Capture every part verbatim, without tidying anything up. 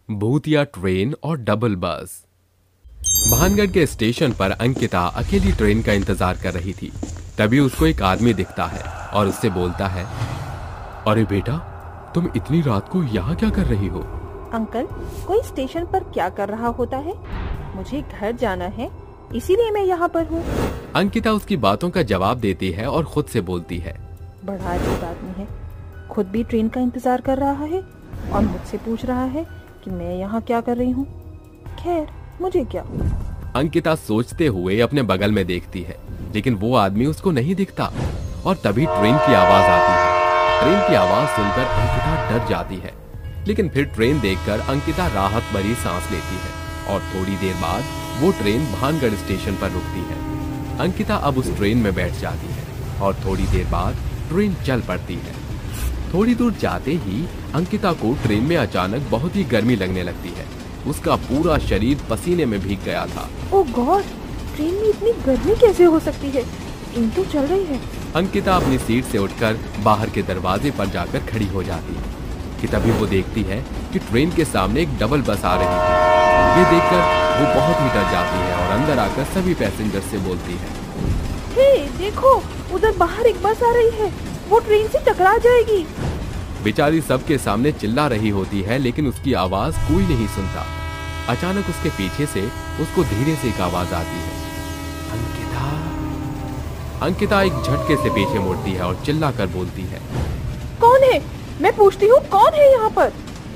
भूतिया ट्रेन और डबल बस। भानगढ़ के स्टेशन पर अंकिता अकेली ट्रेन का इंतजार कर रही थी। तभी उसको एक आदमी दिखता है और उससे बोलता है, अरे बेटा, तुम इतनी रात को यहाँ क्या कर रही हो? अंकल, कोई स्टेशन पर क्या कर रहा होता है? मुझे घर जाना है, इसीलिए मैं यहाँ पर हूँ। अंकिता उसकी बातों का जवाब देती है और खुद से बोलती है, बड़ा अजीब आदमी है, खुद भी ट्रेन का इंतजार कर रहा है और मुझसे पूछ रहा है कि मैं यहाँ क्या कर रही हूँ। खैर, मुझे क्या। अंकिता सोचते हुए अपने बगल में देखती है, लेकिन वो आदमी उसको नहीं दिखता। और तभी ट्रेन की आवाज आती है। ट्रेन की आवाज सुनकर अंकिता डर जाती है, लेकिन फिर ट्रेन देखकर अंकिता राहत भरी सांस लेती है और थोड़ी देर बाद वो ट्रेन भानगढ़ स्टेशन पर रुकती है। अंकिता अब उस ट्रेन में बैठ जाती है और थोड़ी देर बाद ट्रेन चल पड़ती है। थोड़ी दूर जाते ही अंकिता को ट्रेन में अचानक बहुत ही गर्मी लगने लगती है। उसका पूरा शरीर पसीने में भीग गया था। ओह गॉड, ट्रेन में इतनी गर्मी कैसे हो सकती है? ट्रेन तो चल रही है। अंकिता अपनी सीट से उठकर बाहर के दरवाजे पर जाकर खड़ी हो जाती है कि तभी वो देखती है कि ट्रेन के सामने एक डबल बस आ रही थी। ये देखकर वो बहुत ही डर जाती है और अंदर आकर सभी पैसेंजर से बोलती है, हे देखो, उधर बाहर एक बस आ रही है, वो ट्रेन से टकरा जाएगी। बेचारी सबके सामने चिल्ला रही होती है, लेकिन उसकी आवाज कोई नहीं सुनता। अचानक उसके पीछे से उसको धीरे से एक आवाज आती है, अंकिता। अंकिता एक झटके से पीछे मुड़ती है और चिल्ला कर बोलती है, कौन है? मैं पूछती हूँ, कौन है यहाँ पर?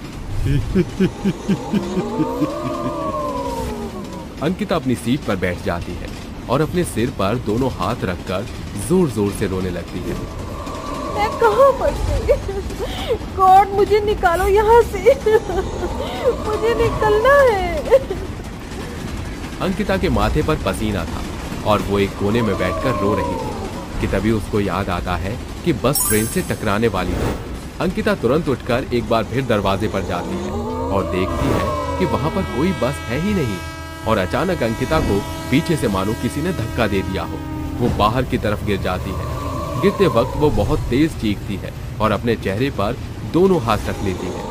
अंकिता अपनी सीट पर बैठ जाती है और अपने सिर पर दोनों हाथ रखकर जोर जोर से रोने लगती है। मैं कहाँ फंस गई? गॉड, मुझे निकालो यहाँ से। मुझे निकलना है। अंकिता के माथे पर पसीना था और वो एक कोने में बैठकर रो रही थी कि तभी उसको याद आता है कि बस ट्रेन से टकराने वाली थी। अंकिता तुरंत उठकर एक बार फिर दरवाजे पर जाती है और देखती है कि वहां पर कोई बस है ही नहीं। और अचानक अंकिता को पीछे से मानो किसी ने धक्का दे दिया हो। वो बाहर की तरफ गिर जाती है। गिरते वक्त वो बहुत तेज चीखती है और अपने चेहरे पर दोनों हाथ रख लेती है।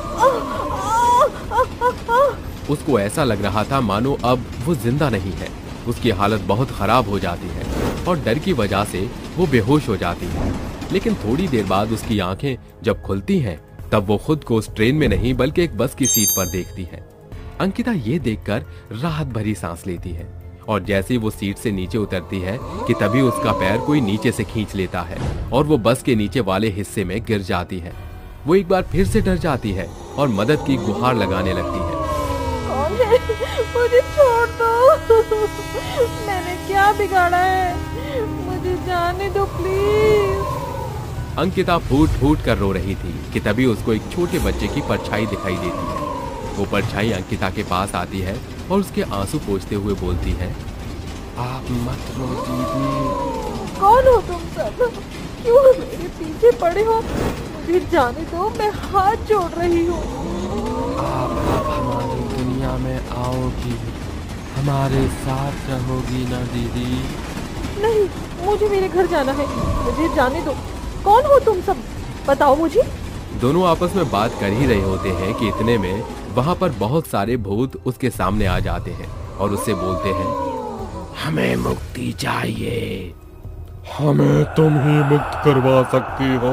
उसको ऐसा लग रहा था मानो अब वो जिंदा नहीं है। उसकी हालत बहुत खराब हो जाती है और डर की वजह से वो बेहोश हो जाती है। लेकिन थोड़ी देर बाद उसकी आंखें जब खुलती हैं, तब वो खुद को उस ट्रेन में नहीं बल्कि एक बस की सीट पर देखती है। अंकिता ये देखकर राहत भरी सांस लेती है और जैसे ही वो सीट से नीचे उतरती है कि तभी उसका पैर कोई नीचे से खींच लेता है और वो बस के नीचे वाले हिस्से में गिर जाती है। वो एक बार फिर से डर जाती है और मदद की गुहार लगाने लगती है। कौन है? मुझे छोड़ दो। मैंने क्या बिगाड़ा है? मुझे जाने दो प्लीज। अंकिता फूट फूट कर रो रही थी कि तभी उसको एक छोटे बच्चे की परछाई दिखाई देती है। वो परछाई अंकिता के पास आती है और उसके आंसू पोंछते हुए बोलती है, आप मत रो दीदी। कौन हो तुम सब? क्यों मेरे पीछे पड़े हो? मुझे जाने दो, मैं हाथ जोड़ रही हूँ। आप अब हमारी दुनिया में आओगी, हमारे साथ रहोगी ना दीदी? नहीं, मुझे मेरे घर जाना है, मुझे जाने दो। कौन हो तुम सब? बताओ मुझे। दोनों आपस में बात कर ही रहे होते हैं कि इतने में वहां पर बहुत सारे भूत उसके सामने आ जाते हैं और उससे बोलते हैं, हमें मुक्ति चाहिए। हमें तुम ही मुक्त करवा सकती हो।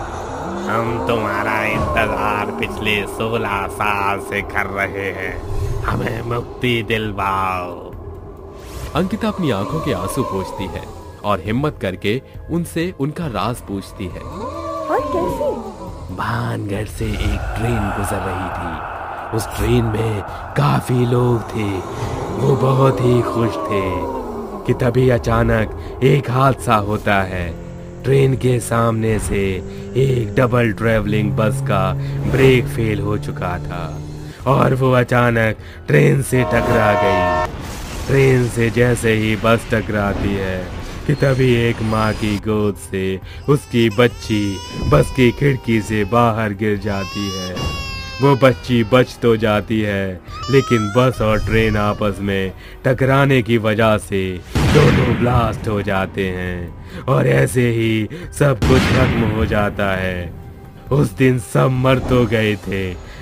हम तुम्हारा इंतजार पिछले सोलह साल से कर रहे हैं, हमें मुक्ति दिलवाओ। अंकिता अपनी आंखों के आंसू पोंछती है और हिम्मत करके उनसे उनका राज पूछती है। और कैसे? भानगढ़ से एक ट्रेन गुजर रही थी। उस ट्रेन में काफी लोग थे। वो बहुत ही खुश थे कि तभी अचानक एक हादसा होता है। ट्रेन के सामने से एक डबल ट्रैवलिंग बस का ब्रेक फेल हो चुका था और वो अचानक ट्रेन से टकरा गई। ट्रेन से जैसे ही बस टकराती है कि तभी एक माँ की गोद से उसकी बच्ची बस की खिड़की से बाहर गिर जाती है। वो बच्ची बच तो जाती है, लेकिन बस और ट्रेन आपस में टकराने की वजह से दोनों ब्लास्ट हो जाते हैं और ऐसे ही सब कुछ खत्म हो जाता है। उस दिन सब मर तो गए थे,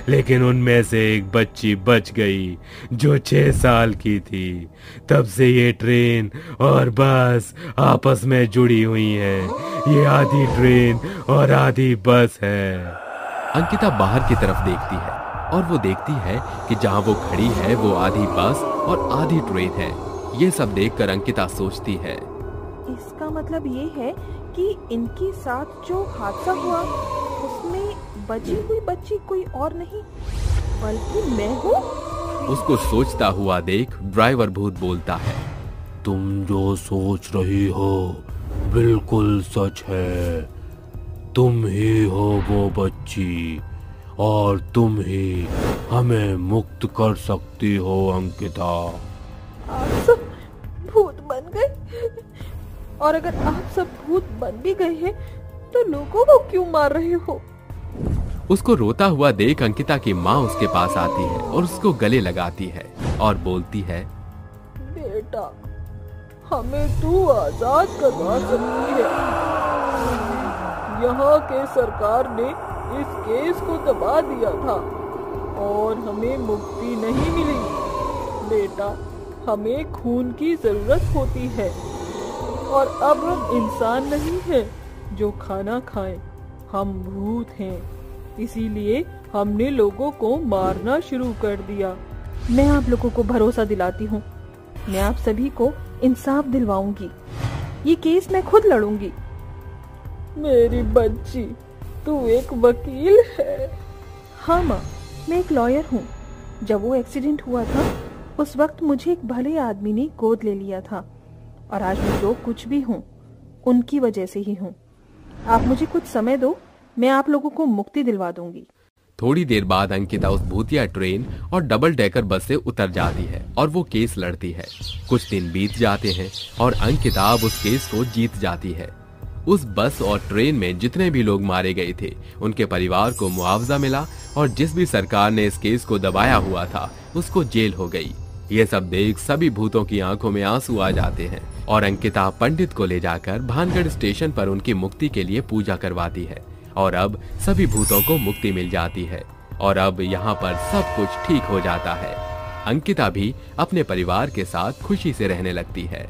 लेकिन उनमें से एक बच्ची बच गई जो छह साल की थी। तब से ये ट्रेन और बस आपस में जुड़ी हुई हैं। ये आधी ट्रेन और आधी बस है। अंकिता बाहर की तरफ देखती है और वो देखती है कि जहाँ वो खड़ी है वो आधी बस और आधी ट्रेन है। ये सब देखकर अंकिता सोचती है, इसका मतलब ये है कि इनके साथ जो हादसा हुआ उसमें बची हुई बच्ची कोई और नहीं बल्कि मैं हूँ। उसको सोचता हुआ देख ड्राइवर भूत बोलता है, तुम जो सोच रही हो बिल्कुल सच है। तुम ही हो वो बच्ची और तुम ही हमें मुक्त कर सकती हो अंकिता। आप सब भूत बन गए, और अगर आप सब भूत बन भी गए हैं तो लोगों को क्यों मार रहे हो? उसको रोता हुआ देख अंकिता की माँ उसके पास आती है और उसको गले लगाती है और बोलती है, बेटा हमें तू आजाद करवा सकती है। यहाँ के सरकार ने इस केस को दबा दिया था और हमें मुक्ति नहीं मिली। बेटा हमें खून की जरूरत होती है और अब हम इंसान नहीं हैं जो खाना खाएं, हम भूत हैं। इसीलिए हमने लोगों को मारना शुरू कर दिया। मैं आप लोगों को भरोसा दिलाती हूँ, मैं आप सभी को इंसाफ दिलवाऊंगी। ये केस मैं खुद लड़ूंगी। मेरी बच्ची, तू एक वकील है? हाँ माँ, मैं एक लॉयर हूँ। जब वो एक्सीडेंट हुआ था उस वक्त मुझे एक भले आदमी ने गोद ले लिया था और आज मैं जो कुछ भी हूँ उनकी वजह से ही हूँ। आप मुझे कुछ समय दो, मैं आप लोगों को मुक्ति दिलवा दूंगी। थोड़ी देर बाद अंकिता उस भूतिया ट्रेन और डबल डेकर बस से उतर जाती है और वो केस लड़ती है। कुछ दिन बीत जाते हैं और अंकिता अब उस केस को जीत जाती है। उस बस और ट्रेन में जितने भी लोग मारे गए थे उनके परिवार को मुआवजा मिला और जिस भी सरकार ने इस केस को दबाया हुआ था उसको जेल हो गई। ये सब देख सभी भूतों की आंखों में आंसू आ जाते हैं और अंकिता पंडित को ले जाकर भानगढ़ स्टेशन पर उनकी मुक्ति के लिए पूजा करवाती है और अब सभी भूतों को मुक्ति मिल जाती है और अब यहाँ पर सब कुछ ठीक हो जाता है। अंकिता भी अपने परिवार के साथ खुशी से रहने लगती है।